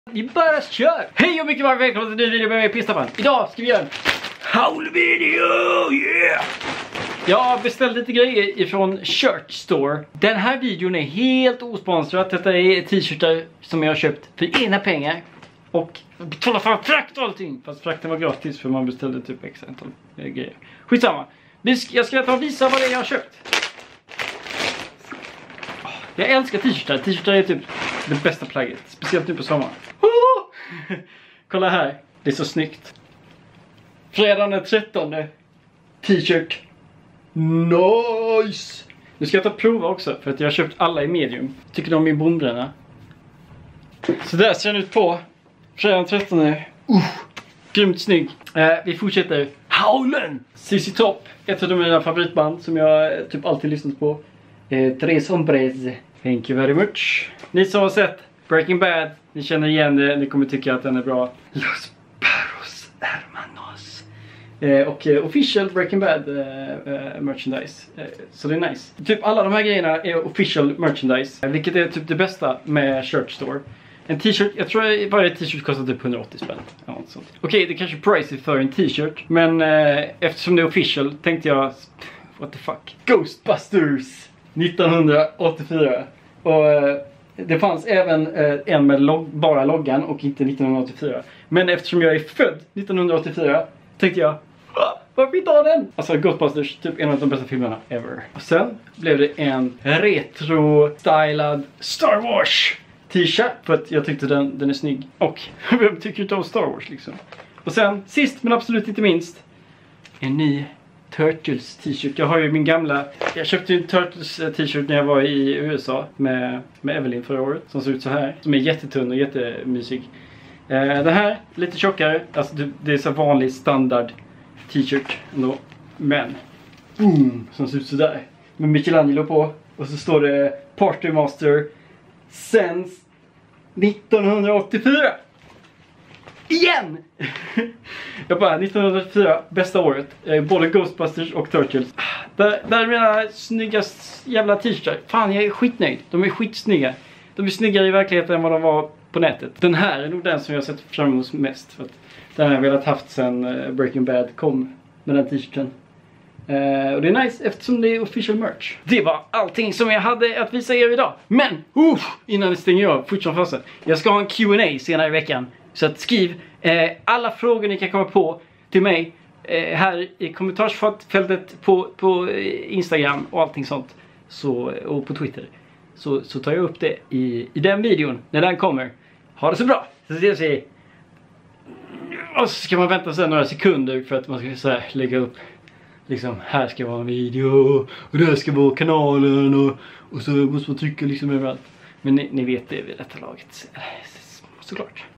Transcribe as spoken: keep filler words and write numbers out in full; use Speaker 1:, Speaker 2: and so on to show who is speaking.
Speaker 1: Vi bara kör! Hej och mycket varmt välkomna till en ny video med mig Pistapan. Idag ska vi göra en haul-video, yeah! Jag har beställt lite grejer ifrån Shirt Store. Den här videon är helt osponsrad. Detta är t-shirtar som jag har köpt för egna pengar. Och betala för frakt och allting. Fast frakten var gratis för man beställde typ x antal grejer. Skitsamma. Jag ska ta och visa vad det är jag har köpt. Jag älskar t-shirtar. T-shirtar är typ det bästa plagget. Speciellt nu på sommaren. Oh! Kolla här. Det är så snyggt. Fredagen den trettonde. T-shirt. Nice! Nu ska jag ta prova också. För att jag har köpt alla i medium. Tycker du om min bombränna? Så där ser den ut på fredagen den trettonde. Uh, grymt snygg. eh, Vi fortsätter. Howlen! C C Top. Ett av mina favoritband som jag typ alltid lyssnat på. eh, Tres Hombres. Thank you very much. Ni som har sett Breaking Bad, ni känner igen det. Ni kommer tycka att den är bra. Los Perros Hermanos. eh, Och eh, official Breaking Bad eh, eh, merchandise. eh, Så det är nice. Typ alla de här grejerna är official merchandise, eh, vilket är typ det bästa med Shirt Store. En t-shirt, jag tror att varje t-shirt kostar typ hundraåttio spänn. Ja, okej, okay, det är kanske pricey för en t-shirt. Men eh, eftersom det är official tänkte jag, what the fuck. Ghostbusters nittonhundraåttiofyra. Och eh, det fanns även eh, en med log bara loggan och inte nittonhundraåttiofyra. Men eftersom jag är född nittonhundraåttiofyra tänkte jag, varför inte ha den? Alltså Ghostbusters, typ en av de bästa filmerna ever. Och sen blev det en retro-stylad Star Wars t-shirt. För att jag tyckte den, den är snygg. Och vem tycker inte om Star Wars liksom? Och sen, sist men absolut inte minst, en ny Turtles t-shirt. Jag har ju min gamla, jag köpte ju en Turtles t-shirt när jag var i U S A med, med Evelyn förra året. Som ser ut så här. Som är jättetunn och jättemysig. eh, Den här, lite tjockare. Alltså det, det är så vanlig standard t-shirt ändå. Men boom, som ser ut så där. Med Michelangelo på. Och så står det Partymaster Sense nittonhundraåttiofyra. Igen! Jag bara, nittonhundraåttiofyra, bästa året. eh, Både Ghostbusters och Turtles. Där, där är mina snygga jävla t-shirtar. Fan, jag är skitnöjd. De är skitsnygga. De är snyggare i verkligheten än vad de var på nätet. Den här är nog den som jag sett fram emot mest. För att den har jag velat haft sen Breaking Bad kom med den t-shirten. Uh, och det är nice eftersom det är official merch. Det var allting som jag hade att visa er idag. Men, uh, innan det stänger av, fortfarande fast. Jag ska ha en Q and A senare i veckan. Så att skriv uh, alla frågor ni kan komma på till mig uh, här i kommentarsfältet på, på Instagram och allting sånt. Så, och på Twitter. Så, så tar jag upp det i, i den videon när den kommer. Ha det så bra. Så ses vi. Och så ska man vänta sen några sekunder för att man ska så här, lägga upp. Liksom, här ska vara en video och det här ska vara kanalen och, och så måste man trycka liksom överallt. Men ni, ni vet det vid detta laget. Såklart.